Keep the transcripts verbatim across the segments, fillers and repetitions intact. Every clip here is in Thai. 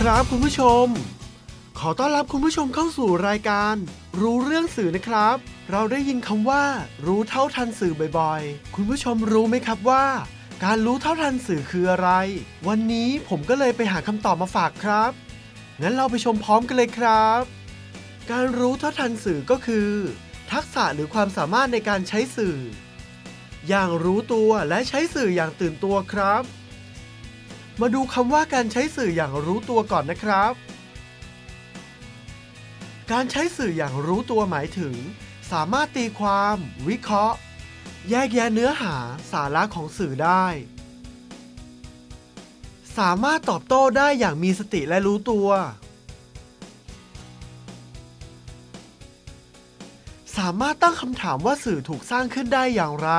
ครับคุณผู้ชมขอต้อนรับคุณผู้ชมเข้าสู่รายการรู้เรื่องสื่อนะครับเราได้ยินคำว่ารู้เท่าทันสื่อบ่อยๆคุณผู้ชมรู้ไหมครับว่าการรู้เท่าทันสื่อคืออะไรวันนี้ผมก็เลยไปหาคำตอบมาฝากครับงั้นเราไปชมพร้อมกันเลยครับการรู้เท่าทันสื่อก็คือทักษะหรือความสามารถในการใช้สื่ออย่างรู้ตัวและใช้สื่ออย่างตื่นตัวครับมาดูคำว่าการใช้สื่ออย่างรู้ตัวก่อนนะครับการใช้สื่ออย่างรู้ตัวหมายถึงสามารถตีความวิเคราะห์แยกแยะเนื้อหาสาระของสื่อได้สามารถตอบโต้ได้อย่างมีสติและรู้ตัวสามารถตั้งคำถามว่าสื่อถูกสร้างขึ้นได้อย่างไร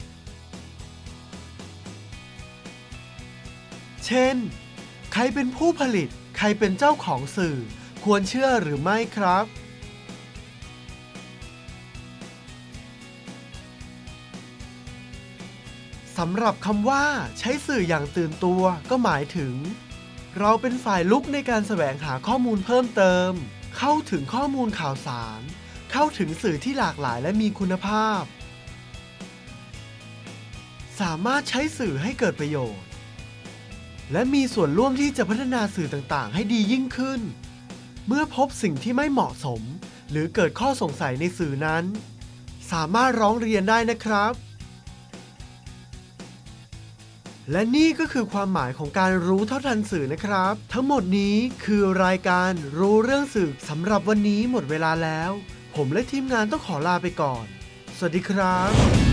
เช่นใครเป็นผู้ผลิตใครเป็นเจ้าของสื่อควรเชื่อหรือไม่ครับสำหรับคำว่าใช้สื่ออย่างตื่นตัวก็หมายถึงเราเป็นฝ่ายลุกในการแสวงหาข้อมูลเพิ่มเติมเข้าถึงข้อมูลข่าวสารเข้าถึงสื่อที่หลากหลายและมีคุณภาพสามารถใช้สื่อให้เกิดประโยชน์และมีส่วนร่วมที่จะพัฒนาสื่อต่างๆให้ดียิ่งขึ้นเมื่อพบสิ่งที่ไม่เหมาะสมหรือเกิดข้อสงสัยในสื่อนั้นสามารถร้องเรียนได้นะครับและนี่ก็คือความหมายของการรู้เท่าทันสื่อนะครับทั้งหมดนี้คือรายการรู้เรื่องสื่อสำหรับวันนี้หมดเวลาแล้วผมและทีมงานต้องขอลาไปก่อนสวัสดีครับ